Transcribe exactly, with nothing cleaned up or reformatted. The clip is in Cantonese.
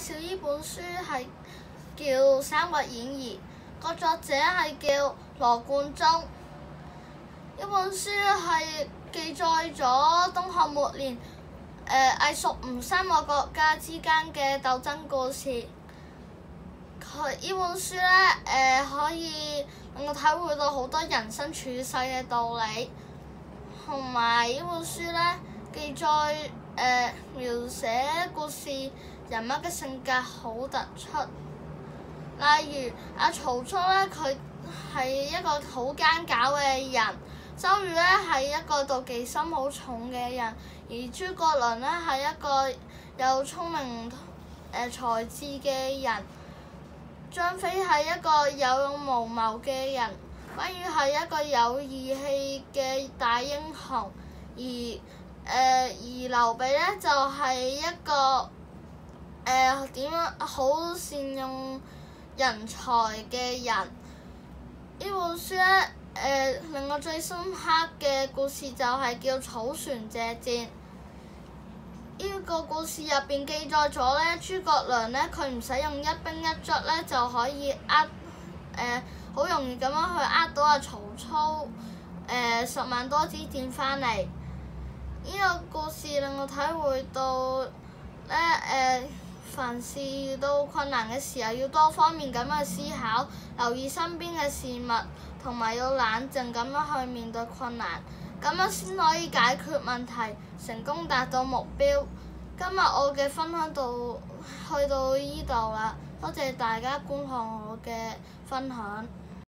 紹呢本書係叫《三國演義》，個作者係叫羅貫中。呢本書係記載咗東漢末年誒魏蜀吳三個國家之間嘅鬥爭故事。佢呢本書咧誒、呃、可以令我體會到好多人生處世嘅道理，同埋呢本書咧記載誒、呃、描寫故事人物嘅性格好突出。例如阿曹操咧，佢係一個好奸狡嘅人；周瑜咧係一個妒忌心好重嘅人；而諸葛亮咧係一個有聰明誒、呃、才智嘅人。張飛係一個有勇無謀嘅人，關羽係一個有義氣嘅大英雄，而誒、呃、而劉備咧就係、是、一個誒點樣好善用人才嘅人。呢本書咧誒、呃、令我最深刻嘅故事就係叫草船借箭。呢個故事入邊記載咗咧，諸葛亮咧佢唔使用一兵一卒咧就可以呃誒好容易咁樣去呃到阿曹操誒、呃、十萬多支箭翻嚟。呢、這個故事令我體會到咧誒、呃，凡事遇到困難嘅時候要多方面咁去思考，留意身邊嘅事物，同埋要冷靜咁樣去面對困難。咁樣先可以解決問題，成功達到目標。今日我嘅分享到去到呢度啦，多謝大家觀看我嘅分享。